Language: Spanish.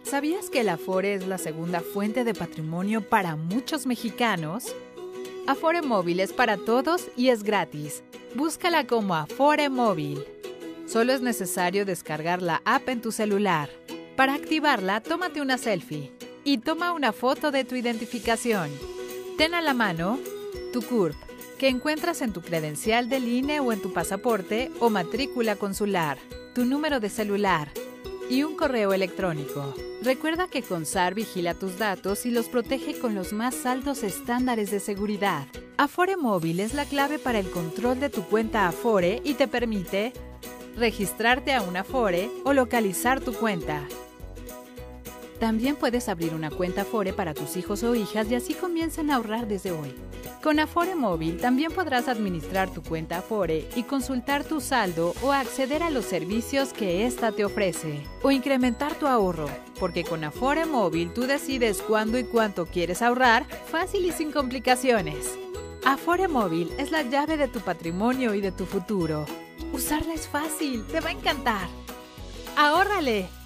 ¿Sabías que el Afore es la segunda fuente de patrimonio para muchos mexicanos? Afore Móvil es para todos y es gratis. Búscala como Afore Móvil. Solo es necesario descargar la app en tu celular. Para activarla, tómate una selfie y toma una foto de tu identificación. Ten a la mano tu CURP, que encuentras en tu credencial del INE o en tu pasaporte o matrícula consular, tu número de celular y un correo electrónico. Recuerda que CONSAR vigila tus datos y los protege con los más altos estándares de seguridad. Afore Móvil es la clave para el control de tu cuenta Afore y te permite registrarte a un Afore o localizar tu cuenta. También puedes abrir una cuenta Afore para tus hijos o hijas y así comienzan a ahorrar desde hoy. Con Afore Móvil también podrás administrar tu cuenta Afore y consultar tu saldo o acceder a los servicios que ésta te ofrece. O incrementar tu ahorro, porque con Afore Móvil tú decides cuándo y cuánto quieres ahorrar, fácil y sin complicaciones. Afore Móvil es la llave de tu patrimonio y de tu futuro. Usarla es fácil, te va a encantar. ¡Ahórrale!